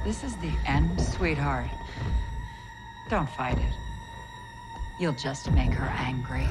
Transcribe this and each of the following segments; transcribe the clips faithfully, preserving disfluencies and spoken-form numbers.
This is the end, sweetheart. Don't fight it. You'll just make her angry.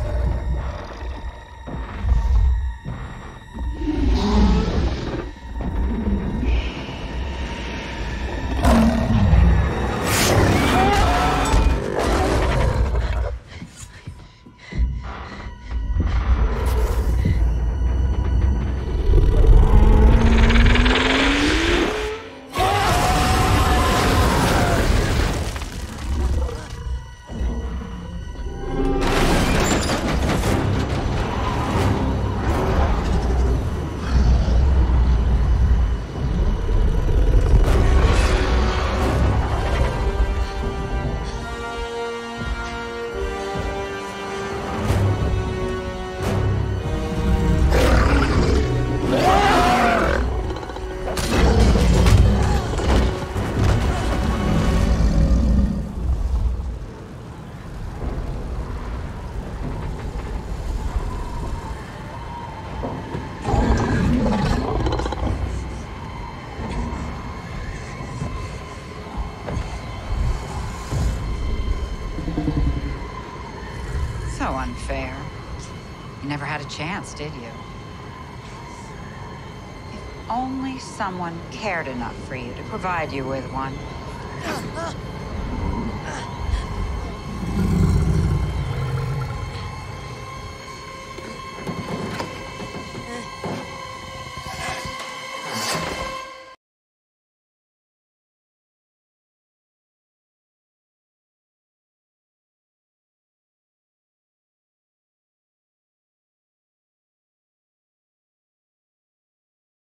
So unfair. You never had a chance, did you? If only someone cared enough for you to provide you with one.